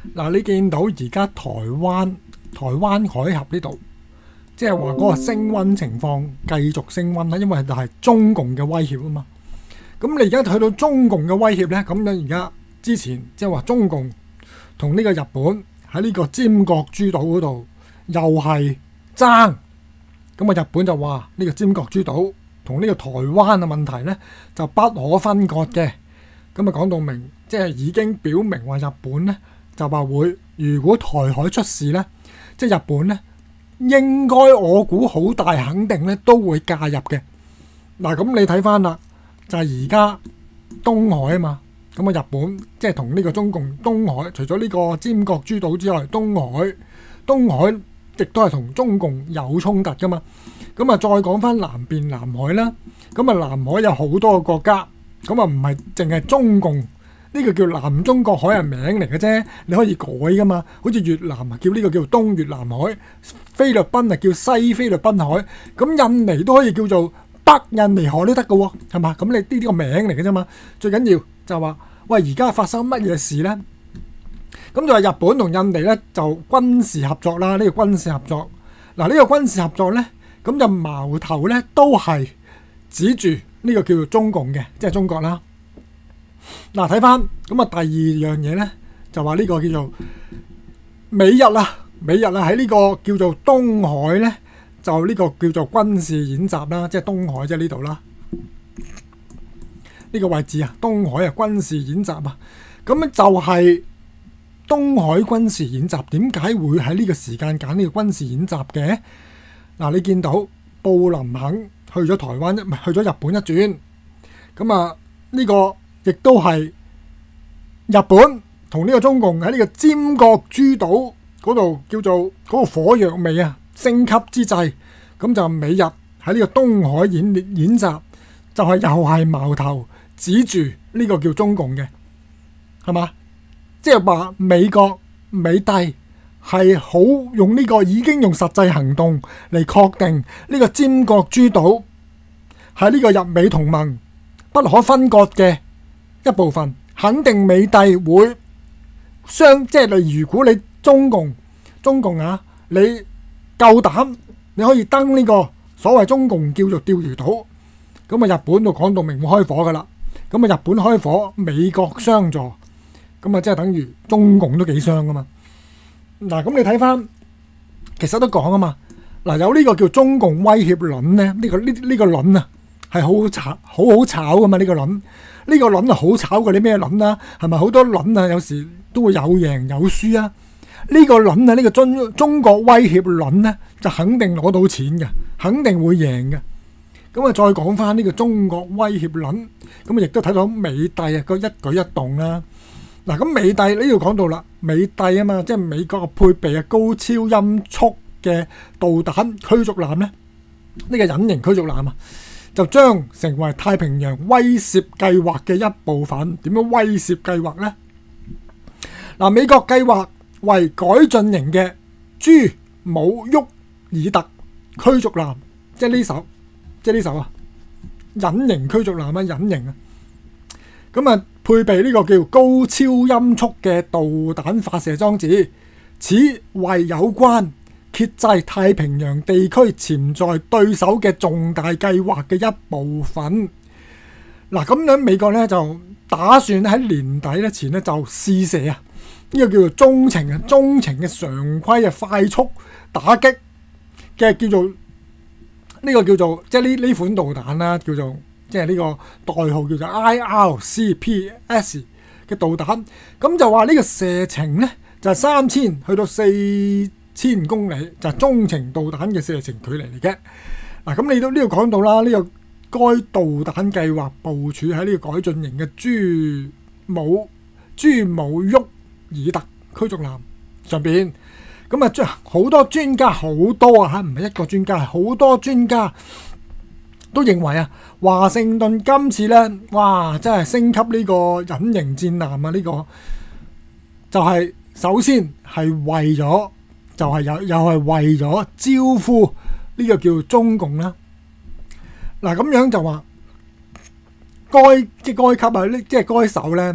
嗱，你見到而家台灣海峽呢度，即係話嗰個升溫情況繼續升溫啦，因為就係中共嘅威脅啊嘛。咁你而家睇到中共嘅威脅咧，咁樣而家之前即係話中共同呢個日本喺呢個尖閣諸島嗰度又係爭，咁啊日本就話呢個尖閣諸島同呢個台灣嘅問題咧就不可分割嘅，咁啊講到明，即係已經表明話日本咧就話會，如果台海出事咧，即係日本咧應該我估好大肯定咧都會介入嘅。嗱，咁你睇翻啦，就係而家東海啊嘛，咁啊日本即係同呢個中共東海，除咗呢個尖閣諸島之外，東海亦都係同中共有衝突噶嘛。咁啊再講翻南邊南海啦，咁啊南海有好多個國家，咁啊唔係淨係中共，呢個叫南中國海係名嚟嘅啫，你可以改噶嘛。好似越南啊叫呢個叫東越南海，菲律賓啊叫西菲律賓海，咁印尼都可以叫做北印尼海都得嘅喎，係嘛？咁你呢啲個名嚟嘅啫嘛。最緊要就話喂，而家發生乜嘢事呢？咁就係日本同印尼咧就軍事合作啦。呢個軍事合作，嗱呢個軍事合作咧，咁就矛頭咧都係指住呢個叫做中共嘅，即係中國啦。嗱睇翻咁啊，第二樣嘢咧就話呢個叫做美日啦喺呢個叫做東海咧，就呢個叫做軍事演習啦，即係東海即係呢度啦，呢個位置啊，東海啊軍事演習啊，咁就係東海軍事演習。點解會喺呢個時間揀呢個軍事演習嘅？嗱，你見到布林肯去咗台灣唔係去咗日本一轉，咁啊呢個亦都係日本同呢個中共喺呢個尖閣諸島嗰度叫做嗰個火藥味啊升級之際，咁就美日喺呢個東海演習，就係又係矛頭指住呢個叫中共嘅，係嘛？即係話美國美帝係好用呢個已經用實際行動嚟確定呢個尖閣諸島係呢個日美同盟不可分割嘅一部分，肯定美帝會即係你如果你中共啊，你夠膽你可以登呢個所謂中共叫做釣魚島，咁啊日本就講到明會開火噶啦，咁啊日本開火，美國相助，咁啊即係等於中共都幾傷噶嘛。嗱，咁你睇翻，其實都講啊嘛，嗱有呢個叫中共威脅論咧，呢個論啊係好炒噶嘛，呢個論啊好炒過你咩論啊？係咪好多論啊？有時都會有贏有輸啊。呢個論啊，呢個中國威脅論咧，就肯定攞到錢嘅，肯定會贏嘅。咁啊，再講翻呢個中國威脅論，咁啊亦都睇到美帝啊個一舉一動啦。嗱，咁美帝呢度講到啦，美帝啊嘛，即係美國配備啊高超音速嘅導彈驅逐艦咧，呢個隱形驅逐艦啊，就將成為太平洋威懾計劃嘅一部分。點樣威懾計劃呢？嗱，美國計劃為改進型嘅朱姆沃爾特驅逐艦，即係呢艘啊，隱形驅逐艦啊，隱形啊，咁啊配備呢個叫高超音速嘅導彈發射裝置，此為有關遏制太平洋地區潛在對手嘅重大計劃嘅一部分。嗱，咁樣美國咧就打算喺年底咧前咧就試射啊，呢個叫做中程嘅常規啊快速打擊嘅叫做呢個叫做即係呢款導彈啦，叫做即係呢個代號叫做 IRCPS 嘅導彈。咁就話呢個射程咧就係3000去到4000公里，就係中程導彈嘅射程距離嚟嘅。嗱，咁你都呢度講到啦，呢個該導彈計劃部署喺呢個改進型嘅朱姆沃爾特驅逐艦上邊。咁啊，好多專家好多啊嚇，唔係一個專家，係好多專家都認為啊，華盛頓今次咧，哇，真係升級呢個隱形戰艦啊！呢個就係首先係為咗，就係又係為咗招呼呢個叫中共啦。嗱，咁樣就話該級啊，即係該手咧，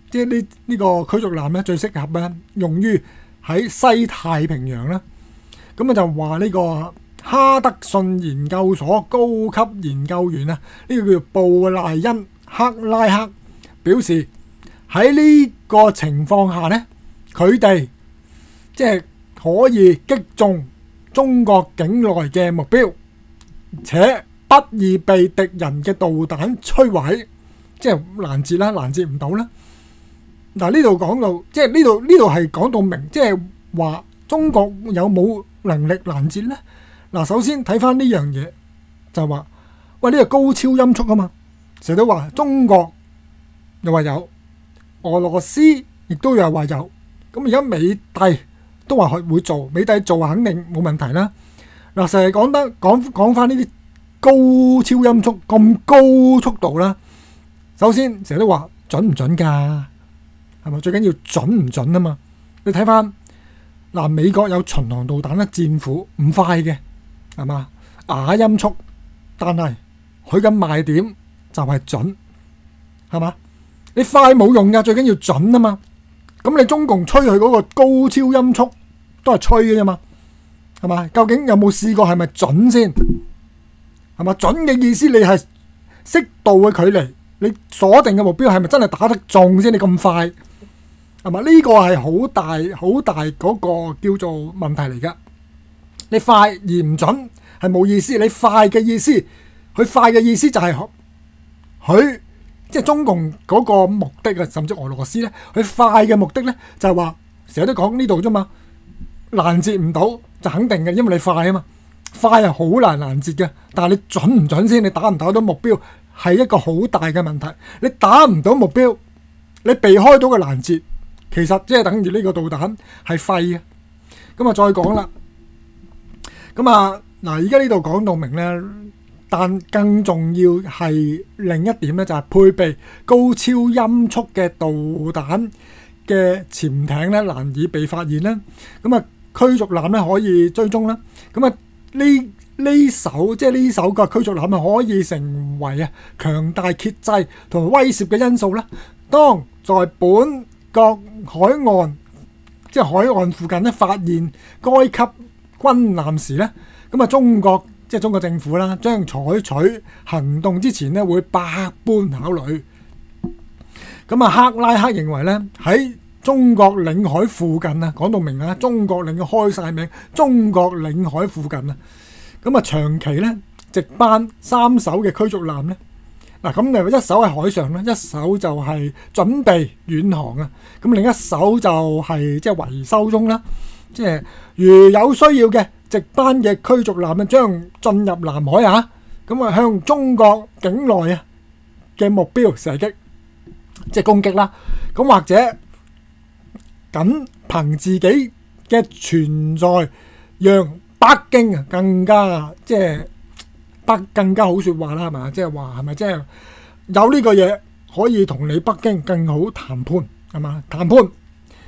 即係呢個驅逐艦咧最適合咧用於喺西太平洋啦。咁啊就話呢個哈德遜研究所高級研究員啊，呢個叫做布賴恩克拉克表示喺呢個情況下咧，佢哋即係可以擊中中國境內嘅目標，且不易被敵人嘅導彈摧毀，即係攔截啦，攔截唔到啦。嗱，呢度講到，即係呢度係講到明，即係話中國有冇能力攔截呢？嗱，首先睇翻呢樣嘢就話，喂，呢個高超音速啊嘛，成日都話中國又話有，俄羅斯亦都有話有，咁而家美帝都話佢會做，美帝做肯定冇問題啦。嗱，成日講翻呢啲高超音速咁高速度啦，首先成日都話準唔準㗎？係咪最緊要準唔準啊嘛？你睇翻嗱，美國有巡航導彈啦，戰斧唔快嘅，係嘛，啞音速，但係佢嘅賣點就係準，係嘛？你快冇用㗎，最緊要準啊嘛。咁你中共吹佢嗰個高超音速都係吹嘅啫嘛，係嘛？究竟有冇試過係咪準先？係嘛？準嘅意思你係適度嘅距離，你鎖定嘅目標係咪真係打得中先？你咁快？係嘛？呢個係好大嗰個叫做問題嚟噶。你快而唔準係冇意思。你快嘅意思，佢快嘅意思就係佢即係中共嗰個目的啊，甚至俄羅斯咧，佢快嘅目的咧就係話成日都講呢度啫嘛，攔截唔到就肯定嘅，因為你快啊嘛，快係好難攔截嘅。但係你準唔準先？你打唔打到目標係一個好大嘅問題。你打唔到目標，你避開到嘅攔截。其實即係等於呢個導彈係廢嘅。咁啊再講啦。咁啊嗱，而家呢度講到明咧，但更重要係另一點咧，就係配備高超音速嘅導彈嘅潛艇咧，難以被發現啦。咁啊驅逐艦咧可以追蹤啦。咁啊呢艘嘅驅逐艦啊可以成為啊強大遏制同埋威懾嘅因素啦。當在本國海岸，即係海岸附近咧，發現該級軍艦時咧，咁啊中國政府啦，將採取行動之前咧，會百般考慮。咁啊，克拉克認為咧，喺中國領海附近啊，講到明啊，中國領海開晒名，中國領海附近啊，咁啊長期咧值班3艘嘅驅逐艦咧。嗱，咁就一艘喺海上啦，一艘就係準備遠航啊。咁另一艘就係即係維修中啦。即係如有需要嘅值班嘅驅逐艦啊，將進入南海啊，咁啊向中國境內啊嘅目標射擊，即係攻擊啦。咁或者僅憑自己嘅存在，讓北京啊更加即係。更加好説話啦，係嘛？即係話係咪即係有呢個嘢可以同你北京更好談判係嘛？談判咁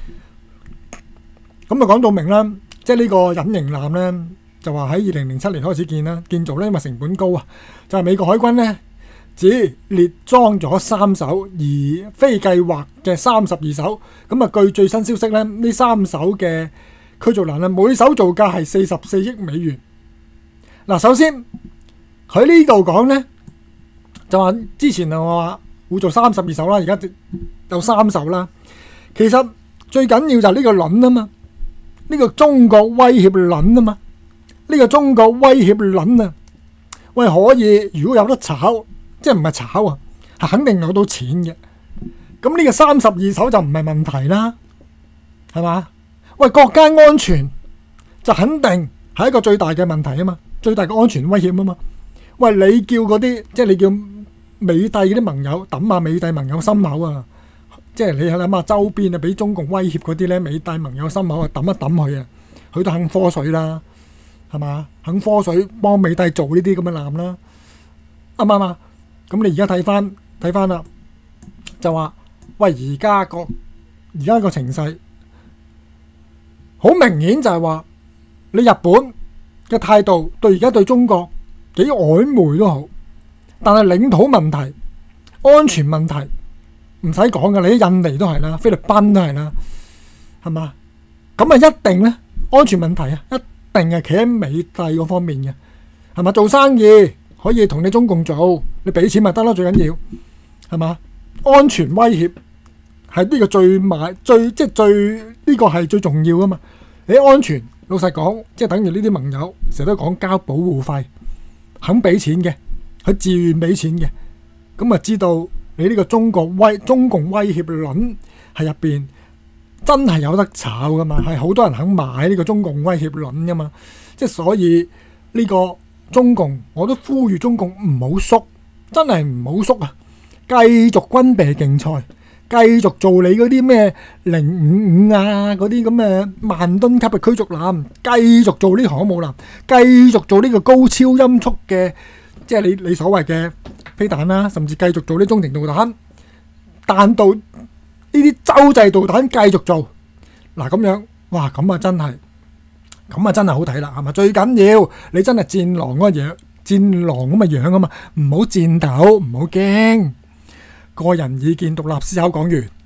啊講到明啦，即係呢個隱形艦咧，就話喺2007年開始建造咧，因為成本高啊，就係美國海軍咧只列裝咗3艘，而非計劃嘅32艘。咁啊，據最新消息咧，呢3艘嘅驅逐艦咧，每艘造價係44億美元。嗱，首先。佢呢度講咧，就話之前我話會做32艘啦，而家有3艘啦。其實最緊要就係呢個輪啊嘛，呢個中國威脅輪啊嘛，呢個中國威脅輪啊，喂可以如果有得炒，即係唔係炒啊，係肯定攞到錢嘅。咁呢個32艘就唔係問題啦，係嘛？喂，國家安全就肯定係一個最大嘅問題啊嘛，最大嘅安全威脅啊嘛。喂，你叫嗰啲即係你叫美帝嗰啲盟友抌下美帝盟友心口啊！即係你諗下周邊啊，俾中共威脅嗰啲咧，美帝盟友心口啊，抌一抌佢啊，佢都肯科水啦，係嘛？肯科水幫美帝做呢啲咁嘅艦啦，啱唔啱啊？咁你而家睇翻啦，就話喂，而家個情勢好明顯就係話你日本嘅態度對而家對中國。幾曖昧都好，但係領土問題、安全問題唔使講噶，你啲印尼都係啦，菲律賓都係啦，係嘛？咁啊一定咧安全問題啊，一定係企喺美帝嗰方面嘅，係嘛？做生意可以同你中共做，你俾錢咪得咯，最緊要係嘛？安全威脅係呢個最呢個係最重要噶嘛？你安全老實講，即係等於呢啲盟友成日都講交保護費，肯俾錢嘅，佢自願俾錢嘅，咁啊知道你呢個中共威脅論係入邊真係有得炒噶嘛？係好多人肯買呢個中共威脅論噶嘛？即係所以呢個中共我都呼籲中共唔好縮，真係唔好縮啊！繼續軍備競賽，繼續做你嗰啲咩055啊，嗰啲咁嘅萬噸級嘅驅逐艦，繼續做呢航母艦，繼續做呢個高超音速嘅，即係你所謂嘅飛彈啦，甚至繼續做啲中程導彈、彈道呢啲洲際導彈，繼續做嗱咁樣，哇咁啊真係好睇啦，係嘛？最緊要你真係戰狼嗰樣，戰狼咁嘅樣啊嘛，唔好戰鬥，唔好驚。個人意見獨立思考講完。